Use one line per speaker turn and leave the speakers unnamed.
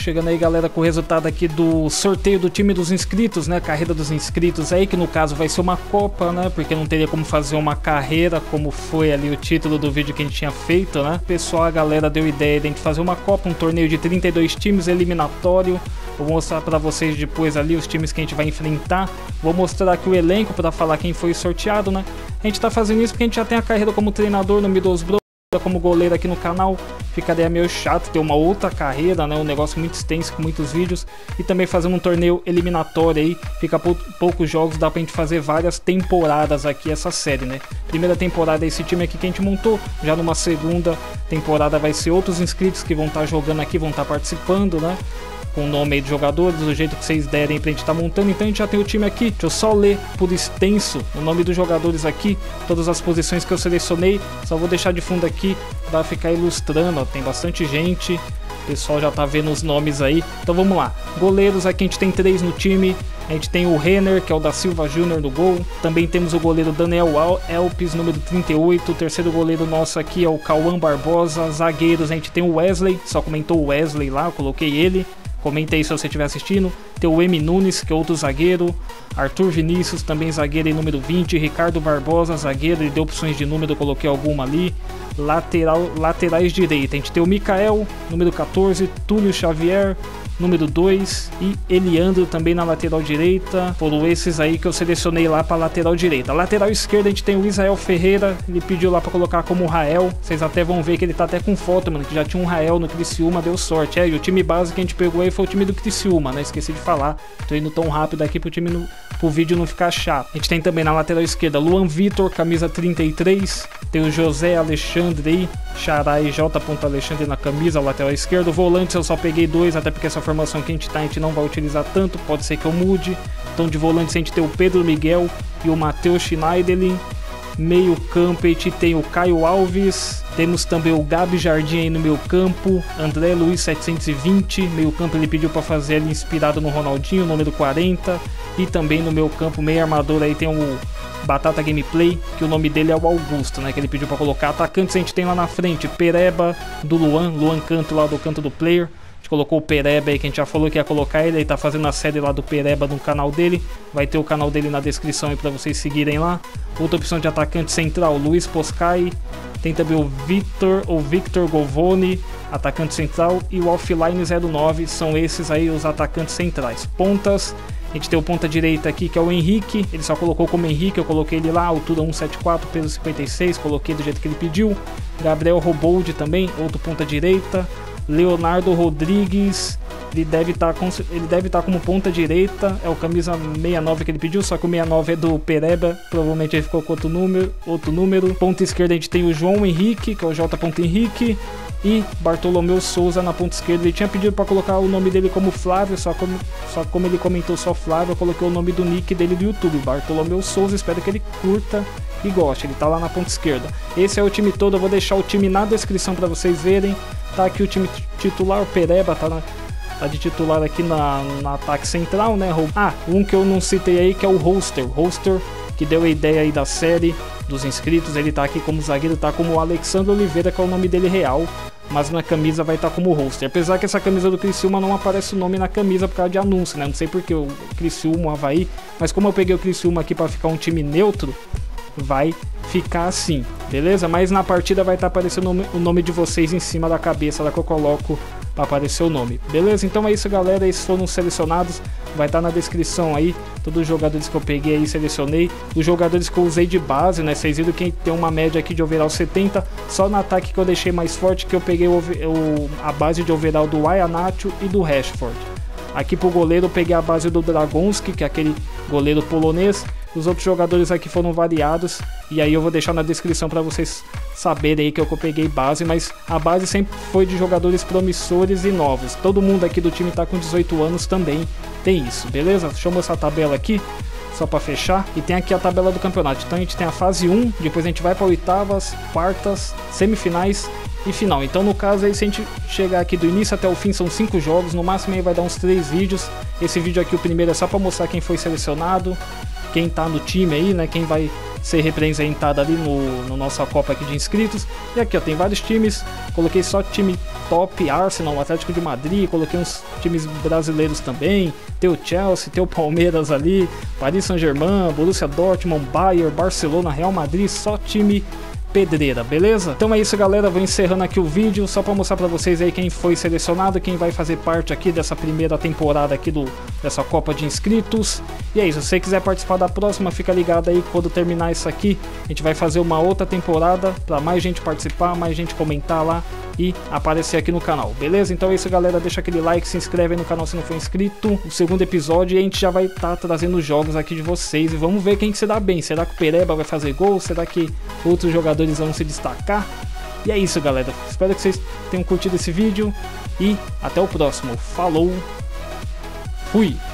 chegando aí, galera, com o resultado aqui do sorteio do time dos inscritos, né? Carreira dos inscritos aí, que no caso vai ser uma Copa, né? Porque não teria como fazer uma carreira, como foi ali o título do vídeo que a gente tinha feito, né? Pessoal, a galera deu ideia de a gente fazer uma Copa, um torneio de 32 times eliminatório. Vou mostrar pra vocês depois ali os times que a gente vai enfrentar. Vou mostrar aqui o elenco pra falar quem foi sorteado, né? A gente tá fazendo isso porque a gente já tem a carreira como treinador no Middlesbrough, como goleiro aqui no canal. Ficaria meio chato ter uma outra carreira, né? Um negócio muito extenso com muitos vídeos. E também fazendo um torneio eliminatório aí. Fica poucos jogos, dá pra gente fazer várias temporadas aqui essa série, né? Primeira temporada é esse time aqui que a gente montou. Já numa segunda temporada vai ser outros inscritos que vão estar jogando aqui, vão estar participando, né? Com o nome aí de jogadores, do jeito que vocês derem pra gente estar montando. Então a gente já tem o time aqui. Deixa eu só ler por extenso o nome dos jogadores aqui, todas as posições que eu selecionei. Só vou deixar de fundo aqui pra ficar ilustrando, ó. Tem bastante gente, o pessoal já tá vendo os nomes aí. Então vamos lá. Goleiros aqui a gente tem 3 no time. A gente tem o Renner, que é o da Silva Júnior no gol. Também temos o goleiro Daniel Elpes, número 38. O terceiro goleiro nosso aqui é o Cauã Barbosa. Zagueiros a gente tem o Wesley, só comentou o Wesley lá, eu coloquei ele. Comenta aí se você estiver assistindo. Tem o M. Nunes, que é outro zagueiro. Arthur Vinícius, também zagueiro, em número 20. Ricardo Barbosa, zagueiro, ele deu opções de número, eu coloquei alguma ali. Laterais direita, a gente tem o Mikael, número 14. Túlio Xavier, número 2, e Eliandro também na lateral direita. Foram esses aí que eu selecionei lá para lateral direita. Lateral esquerda a gente tem o Israel Ferreira, ele pediu lá para colocar como Rael. Vocês até vão ver que ele tá até com foto, mano, que já tinha um Rael no Criciúma, deu sorte. E o time base que a gente pegou aí foi o time do Criciúma, né? Esqueci de falar. Tô indo tão rápido aqui pro vídeo não ficar chato. A gente tem também na lateral esquerda Luan Vitor, camisa 33. Tem o José Alexandre aí, Xará e J. Alexandre na camisa, lateral esquerdo. Volantes eu só peguei 2, até porque essa formação que a gente não vai utilizar tanto, pode ser que eu mude. Então de volantes a gente tem o Pedro Miguel e o Matheus Schneiderlin. Meio campo a gente tem o Caio Alves, temos também o Gabi Jardim aí no meio campo, André Luiz 720, meio campo ele pediu para fazer ele inspirado no Ronaldinho, número 40. E também no meio campo, meio armador aí tem o Batata Gameplay, que o nome dele é o Augusto, né, que ele pediu para colocar. Atacantes a gente tem lá na frente Pereba do Luan Canto lá do Canto do Player. A gente colocou o Pereba aí, que a gente já falou que ia colocar ele tá fazendo a série lá do Pereba no canal dele. Vai ter o canal dele na descrição aí pra vocês seguirem lá. Outra opção de atacante central, Luiz Poscai. Tem também o Victor Govoni, atacante central. E o Offline 09, são esses aí os atacantes centrais. Pontas, a gente tem o ponta direita aqui, que é o Henrique. Ele só colocou como Henrique, eu coloquei ele lá, altura 174, peso 56, coloquei do jeito que ele pediu. Gabriel Robold também, outro ponta direita. Leonardo Rodrigues, ele deve estar como ponta direita, é o camisa 69 que ele pediu, só que o 69 é do Pereba, provavelmente ele ficou com outro número. Ponta esquerda a gente tem o João Henrique, que é o J. Henrique, e Bartolomeu Souza na ponta esquerda. Ele tinha pedido para colocar o nome dele como Flávio, só como ele comentou só Flávio, eu coloquei o nome do nick dele do YouTube, Bartolomeu Souza. Espero que ele curta e goste, ele tá lá na ponta esquerda. Esse é o time todo, eu vou deixar o time na descrição para vocês verem. Tá aqui o time titular, o Pereba tá de titular aqui na ataque central, né? Um que eu não citei aí, que é o Roster, que deu a ideia aí da série dos inscritos. Ele tá aqui como zagueiro, tá como o Alexandre Oliveira, que é o nome dele real, mas na camisa vai estar como Roster. Apesar que essa camisa do Criciúma não aparece o nome na camisa por causa de anúncio, né? Não sei porque o Criciúma, o Avaí, mas como eu peguei o Criciúma aqui para ficar um time neutro, vai ficar assim, beleza? Mas na partida vai estar aparecendo o nome de vocês em cima da cabeça da que eu coloco para aparecer o nome, beleza? Então é isso, galera, esses foram selecionados, vai estar na descrição aí, todos os jogadores que eu peguei aí, selecionei, os jogadores que eu usei de base, né? Vocês viram que tem uma média aqui de overall 70, só no ataque que eu deixei mais forte, que eu peguei a base de overall do Iheanacho e do Rashford. Aqui pro goleiro eu peguei a base do Dragonski, que é aquele goleiro polonês. Os outros jogadores aqui foram variados, e aí eu vou deixar na descrição para vocês saberem aí que eu peguei base, mas a base sempre foi de jogadores promissores e novos. Todo mundo aqui do time tá com 18 anos também, tem isso, beleza? Deixa eu mostrar a tabela aqui, só para fechar, e tem aqui a tabela do campeonato. Então a gente tem a fase 1, depois a gente vai para oitavas, quartas, semifinais e final. Então no caso aí, se a gente chegar aqui do início até o fim, são 5 jogos, no máximo aí vai dar uns 3 vídeos. Esse vídeo aqui, o primeiro, é só para mostrar quem foi selecionado, quem tá no time aí, né, quem vai ser representada ali no nossa Copa aqui de inscritos. E aqui ó, tem vários times, coloquei só time top, Arsenal, Atlético de Madrid, coloquei uns times brasileiros também, tem o Chelsea, tem o Palmeiras ali, Paris Saint-Germain, Borussia Dortmund, Bayern, Barcelona, Real Madrid, só time pedreira, beleza? Então é isso, galera, vou encerrando aqui o vídeo só para mostrar para vocês aí quem foi selecionado, quem vai fazer parte aqui dessa primeira temporada aqui dessa Copa de Inscritos. E é isso, se você quiser participar da próxima, fica ligado aí, quando terminar isso aqui, a gente vai fazer uma outra temporada para mais gente participar, mais gente comentar lá e aparecer aqui no canal, beleza? Então é isso, galera, deixa aquele like, se inscreve aí no canal se não for inscrito. O segundo episódio e a gente já vai estar trazendo jogos aqui de vocês e vamos ver quem que se dá bem. Será que o Pereba vai fazer gol? Será que outros jogadores vão se destacar? E é isso, galera, espero que vocês tenham curtido esse vídeo e até o próximo. Falou, fui!